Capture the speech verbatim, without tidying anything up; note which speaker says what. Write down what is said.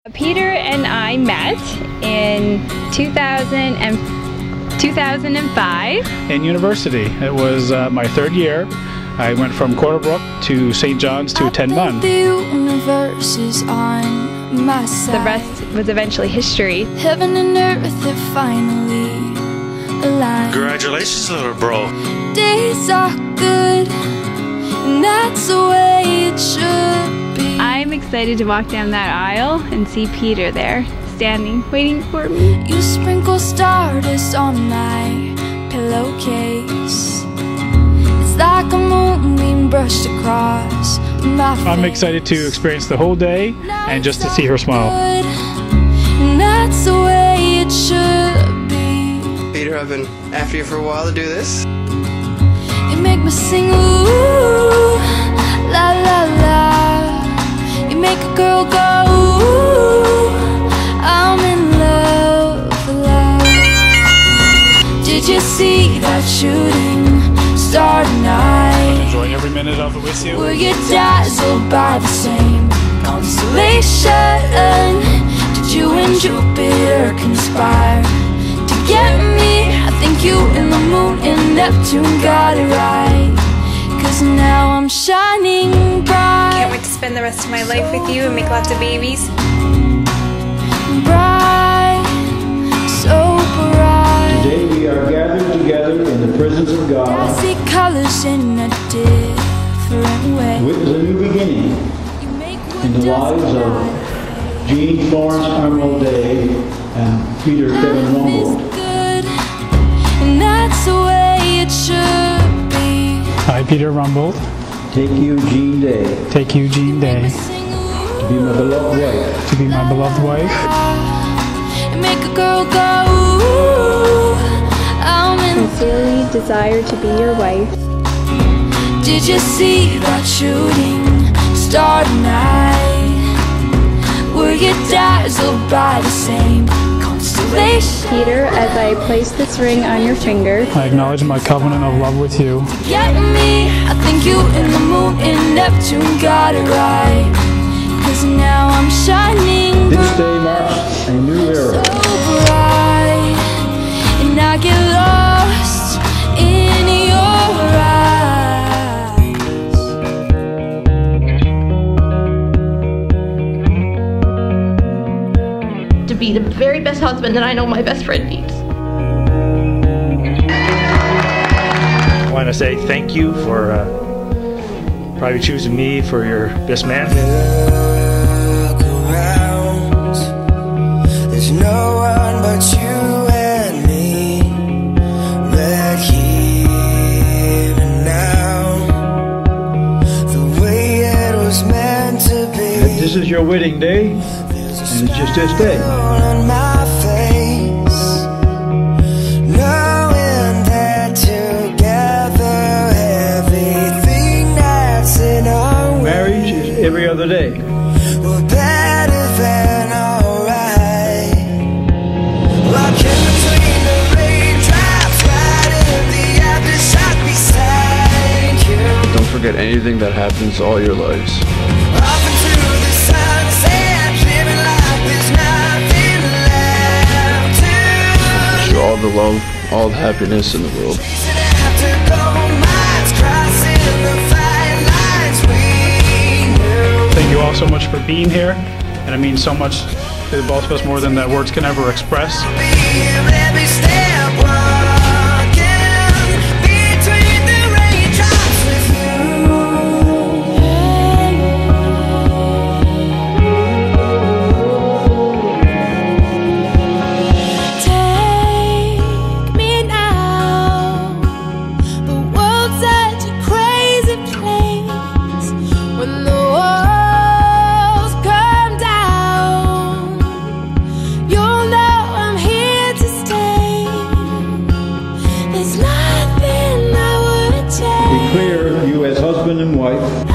Speaker 1: Peter and I met in two thousand and two thousand five.
Speaker 2: In university. It was uh, my third year. I went from Corderbrook to Saint John's to attend Munn.
Speaker 3: The universe is on my side.
Speaker 1: The rest was eventually history.
Speaker 3: Heaven and earth have finally aligned.
Speaker 4: Congratulations, little bro.
Speaker 3: Days are good, and that's the way it should be.
Speaker 1: I'm excited to walk down that aisle and see Peter there, standing, waiting for me.
Speaker 3: You sprinkle stardust on my pillowcase. It's like a moonbeam brushed across my face.
Speaker 2: I'm excited to experience the whole day and just to see her smile.
Speaker 3: And that's the way it should be.
Speaker 5: Peter, I've been after you for a while to do this.
Speaker 3: You make me sing ooh, la la la. You make a girl go ooh, I'm in love, love. Did you see that shooting star tonight?
Speaker 2: Enjoying every minute of it with you.
Speaker 3: Were you dazzled by the same constellation? Did you and Jupiter conspire to get me? I think you and the moon and Neptune got it right. Cause now I'm shining bright.
Speaker 6: Can't wait to spend the rest of my life with you and make lots of babies.
Speaker 3: Bright, so bright.
Speaker 7: Today we are gathered together in the presence of
Speaker 3: I
Speaker 7: God
Speaker 3: see colors in a different way.
Speaker 7: with a new beginning
Speaker 3: You make
Speaker 7: in the lives of Jean Florence Arnold Day and Peter Kevin Rumble.
Speaker 3: good, and that's the way it should be.
Speaker 2: I, Peter Rumble,
Speaker 7: Take you, Jean Day,
Speaker 2: take you, Jean Day,
Speaker 3: Sing
Speaker 7: to be my beloved wife.
Speaker 2: to be my beloved wife.
Speaker 3: and make a girl go ooh, I'm in.
Speaker 1: Sincerely desire to be your wife.
Speaker 3: Did you see that shooting star tonight? Were you dazzled by the same constellation?
Speaker 1: Peter, as I place this ring on your finger,
Speaker 2: I acknowledge my covenant of love with you.
Speaker 3: Get me, I think you and the moon and Neptune got it right. Cause now I'm shining
Speaker 7: This day marks a new era.
Speaker 3: so bright, and I get lost in your eyes.
Speaker 8: To be the very best husband that I know my best friend needs.
Speaker 4: I want to say thank you for uh, probably choosing me for your best man.
Speaker 9: Look around, there's no one but you and me, right here and now, the way it was meant to be.
Speaker 7: This is your wedding day, and it's just this day.
Speaker 9: On my face, knowing that together everything that's in our way,
Speaker 7: Marriage is every other day.
Speaker 9: we're better than alright. Walking between the raindrops, right in the aftershock beside you.
Speaker 10: Don't forget anything that happens all your lives.
Speaker 9: Off into the sunset, living like there's nothing left to
Speaker 10: Wish you all the love, all the happiness in the world.
Speaker 9: after gold mines, crossing the fine lines we knew.
Speaker 2: Thank you all so much for being here, and it means so much to both of us, more than that words can ever express.
Speaker 9: Being every step walking between the raindrops with you.
Speaker 3: Take me now. The world's such a crazy place. When the walls come down, you'll know I'm here to stay. There's nothing I would change.
Speaker 7: Declare you as husband and wife